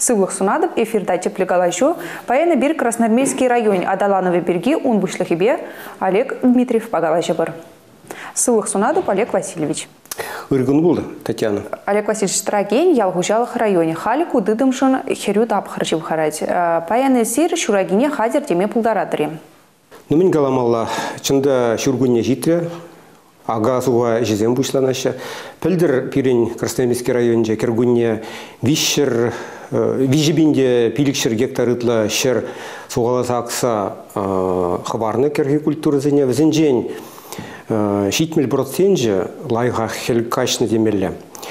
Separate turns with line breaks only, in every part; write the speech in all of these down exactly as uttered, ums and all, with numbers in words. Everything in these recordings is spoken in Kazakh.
Сывлых сунадып эфирда теплегалащу, паяны бир Красноармейский район Адалановой берги он вышлахибе Олег Дмитриев погалаща бар. Сывлых сунадып Олег Васильевич.
Ургун булды, Татьяна.
Олег Васильевич Страген, Ялгужалых районе. Халику дыдымшын херют апхарчив харать. Паяны сир шурагине хадер теме пулдарадыри.
Ну, мен галамалла, чында шургунне житре, ага суга жезем бушланаша. Пельдер пирен Красноармейский районже кергунне вишер, вижебинде пиликшер гектарытла шер сугала сакса хабарны керги культура зене. Везенжен шитмел процентже лайга хелькашны демелле.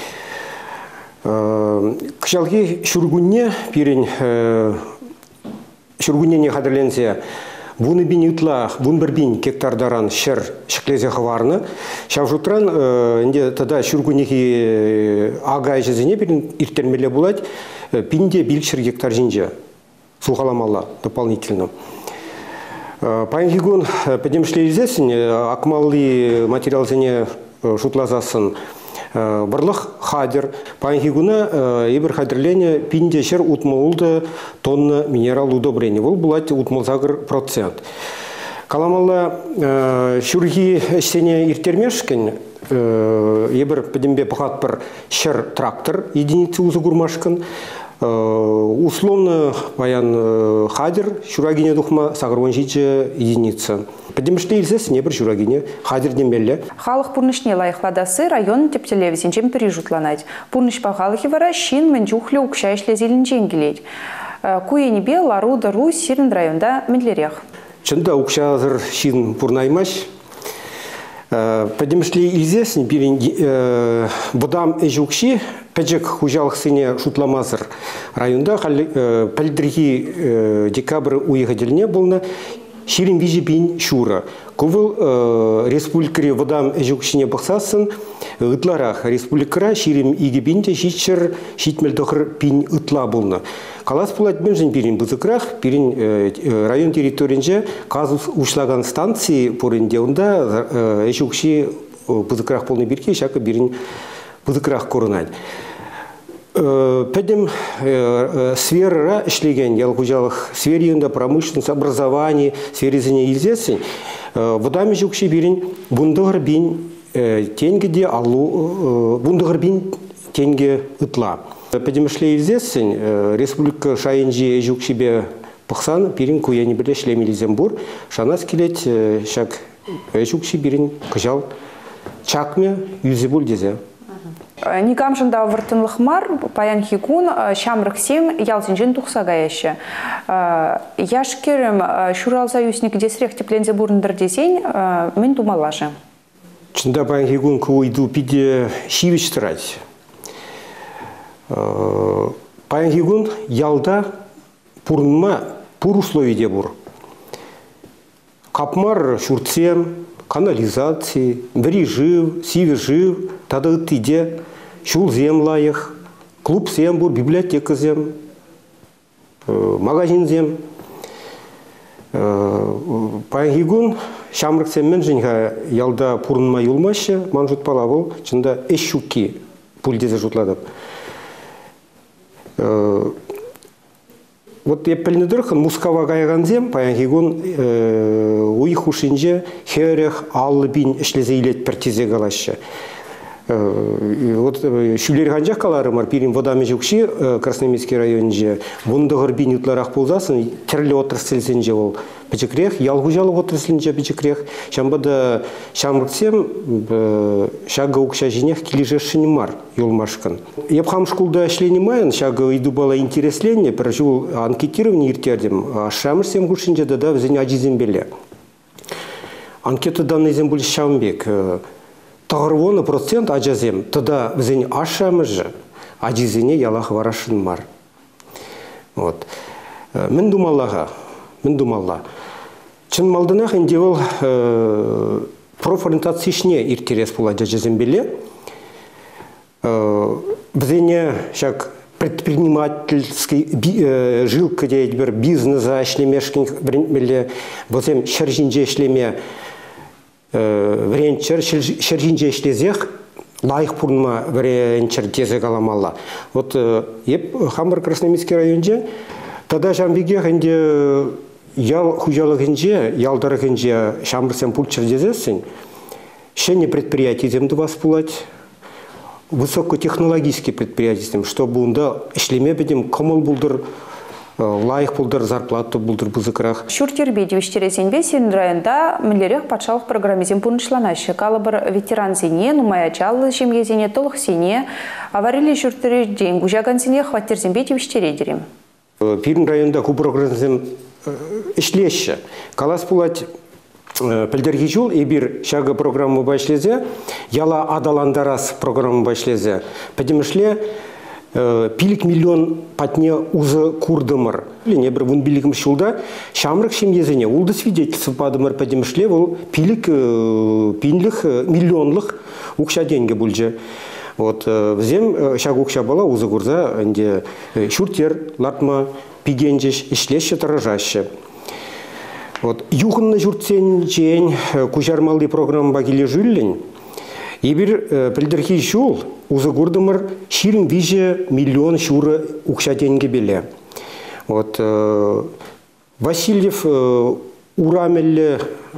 Кшалги шургунне пирен шургунне не хадерленсе буны бин ютла, бун бин гектардаран шер шеклезе хаварны. Шавжутран инде тада шургуннеки агай жезене пирен иртермеле булать пинде билкшер гектар жинже сухаламалла дополнительно. Паингигун подемшле изесен акмалли материал зене шутлазасын барлых хадер. Паингигуна ибер хадерлене пинде шер утмалды тонна минерал удобрения. Вол булать утмалзагр процент. Каламалла шурги сене иртермешкен ибер подембе пахатпар шер трактор единицы узугурмашкан. Условно паян хадер шурагине духма сагрванжиче единица. Подемште илсес не бір шурагине хадер демелле.
Халық пурнышне лайықладасы район тептелевесен чем пережутланать. Пурныш пахалығы вара шин менчухле укшайшле зеленчен келейд. Куенебе ларуда ру сирен районда медлерех.
Чында укшазыр шин пурнаймаш. Подемшли илзесен бирин будам эжукши педжек хужалых сыне шутламазыр районда пальдриги декабрь уехательне было ширин вижи бин шура. Кувыл республикари будам эжукшине бахсасын ытларах республикара ширим иги бинте шитчер шитмельдохр пин ытла было. Калас пулать бенжин бирин бузыкрах, бирин район территориинже казус ушлаган станции поринде унда эшукши бузыкрах полный бирки шака бирин бузыкрах корунать. Педем сфера ишлеген ялгужалых сферында промышленность, образование, сфере зене илзесен. Водами жукши бирин бундагар бин тенгеде алу бундагар бин тенге ытла. Подемшле илзесен республика шайынжи эжукшибе пахсан пирин куяни биле шлеми Лизембур шанас келет шак эжукши бирин кыжал чакме юзебул дезе.
Никамшында вартынлых мар паян хикун шамрық сем ялзинжен тухсага яще. Яшкерім шурал союзник десрех теплензе бурындыр десен мен думалашы.
Чында паян хикун куйду пиде шивич трать. Паянгигун ялда пурнма пур условие бур. Капмар шурцем, канализации, бери жив, сиви жив, тада тиде, шул зем лаях, клуб зем бур, библиотека зем, магазин зем. Паянгигун шамрық семмен женға ялда пурнма юлмашы, манжут палавыл, чында эшуки пульдезе жутладып. Вот я пельнедырхан мускава гайганзем паянгигун уих ушинже херех аллы бин эшлезе илет партизе галашы. Вот шүлер ганжак каларымар пирин водами жукши Красноармейский районже бундагыр бин ютларах ползасын терле отрасльсенже ол пичекрех ялгужалы отрасльнже пичекрех шамбада шамрыксем шага укша жинех килижешшини мар юлмашкан. Епхам шкулда эшленимайын шага иду бала интересленне пір жул анкетирование иртердем а шамрсем гушинже да взен ажизем беле. Анкета данный зем были шамбек. Тағырвоны процент ажазем, тада взен ашамыжы, ажизене ялах варашын мар. Вот. Мен думаллаға, мен думалла. Чын малдынақ инде ол профориентациишне иртерес була ажазем беле. Взене шак предпринимательский жилка дейд бір бизнеса ішлемешкен біле, бұзем шаржинже ішлеме вренчер шержинже ишлезех лайық пұрныма біренчер тезе каламалла. Вот еп Хамбар Красноармейский районже, тогда жамбеге хенде ял хужалығынже, ялдарығынже шамырсен пульчер дезесін, шене предприятие земді бас пулать, высокотехнологический предприятие, чтобы онда ішлеме бедем комыл булдыр, лайық булдыр, зарплату булдыр бұзықырақ.
Шүртербейді вештересенбе сен районда мүлерек патшалық программизм пұрнышланашы. Калыбыр ветеран зене, нумая чалы жемге зене толық сене, аварили шүртері ден гужаган зене хваттерзенбейді вештередерем.
Пирин районда ку программизм ішлеші. Калас булать пілдергі жол, ебір шағы программы башлезе, яла адаландарас программы башлезе. Пәдемішле пилік миллион патне узы курдымыр. Не бір вун билігім шылда, шамрық шемезіне, улды свидетельство падымыр пәдемішле, ол пилік пинлік миллионлық ұқша денге бүлже. Вот взем шаг ұқша бала узы курза, шүртер, латма, пигенжеш, ішлеші таражашы. Вот юғынны жүртсен жен күжармалды программа келе жүрлін. Ебір пілдірхи жол узы күрдімір ширин виже миллион шуры ұқша денге беле. Вот Васильев урамелі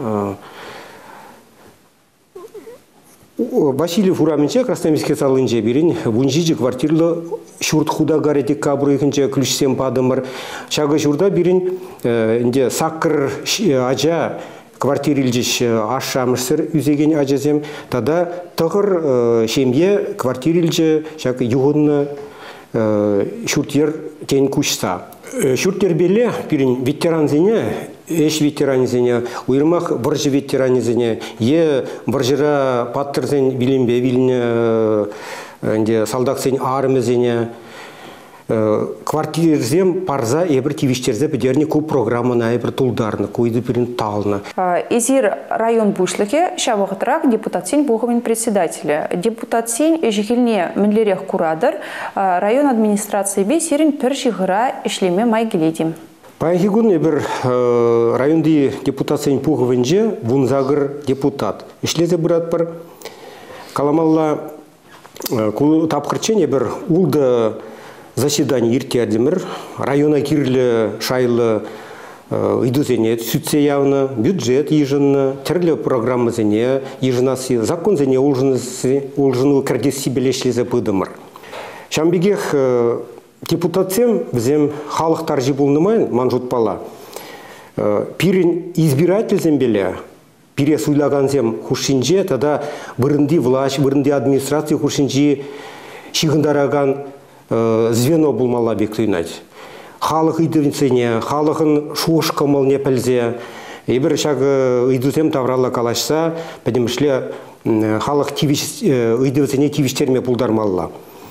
Васильев ураменче Красноармейский салынже берін вунжижі квартирлы шурт худа гаретик кабрыйынче ключсем падымыр. Шағы журда берін сақыр ажа квартирилжиш ашшамышсыр үзеген ажазем. Тада тұғыр шемге квартирилжі шағы юғынны шуртер тен күшса. Шуртер беле берін ветеран зене, эш ветеран зене, уйырмақ біржі ветеран зене, е біржіра паттыр зен билінбе, биліне салдақ зен арымы зене, квартирзем парза ебір тивиштерзе бідеріне көп программына ебір тұлдарны, көйді бірін талына.
Изир район бұшлығы шабығытырақ депутат сен бұғымен председателі. Депутат сен жекіліне мінлерек құрадыр, район администрации бе серін пір жығыра ішлеме май келедім.
Паяғы күн ебір районды депутат сен бұғывынже вунзағыр депутат. Ішлезе бұрат бір каламалла тапқырчен ебір ұлды заседание ирте адимир, района кирлі шайлы идузене сүтсе явны, бюджет ежінні, тірлі программы зене, ежінасы, закон зене олжыны кірдесі белешлезе бұдымыр. Шамбегех депутатсем взем халық таржи болнымайын, манжут пала. Пирин избиратель зембеле, пире суйлаган зем хушинже, тада бұрынды власть, бұрынды администрация хушинже шиғындараган звено булмала бектуйнать. Халық идывенсене, халықын шуышқымыл не пілзе. Ебір шағы идузем таврала калашса, пәдемішле халық идывенсене тивиштерме пулдармалла.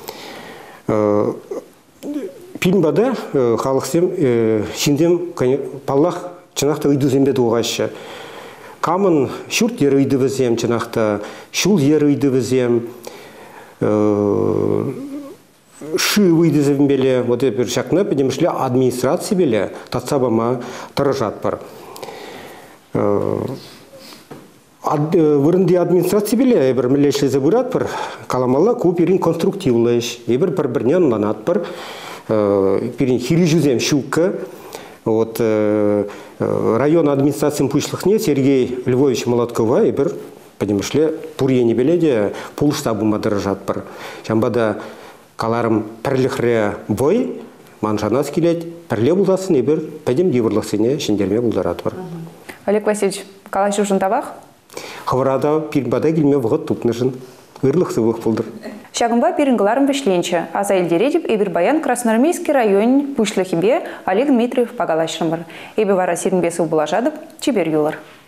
Пилмбада халықсем, шиндем паллах чынақта идузембе туғашы. Камын шүрт ері идывізем чынақта, шул ері идывізем, ши выйдызым беле, вот это шакна, подемшле администрации беле, татсабама таражат пар. Вырынды администрации беле, ебір мілешлі забырат пар, каламалла куперин конструктивлыш, ебір бір-бірнен ланат пар, перин хири жүзем шука, вот район администрациян пушлықне Сергей Львович Молоткова, ебір, подемшле пурьени беледе, полштабыма таражат пар. Шамбада каларым пірліхре бой, маншанас келет, пірле бұлдасын ебір, пәдем девірлықсыне шендерме бұлдарат бар.
Олег Васильевич, қалай жүржін табақ?
Хавырада пирбада келме бұғыт тұпнышын, ғырлықсы бұқ бұлдыр.
Шағымба пиріңгіларым бішленші, аза елдередіп Эбір Баян Красноармейский район пүшліхібе Олег Дмитриев пағалашырмыр. Эбі вара сирінбесі бұлажадып, чебер юлар.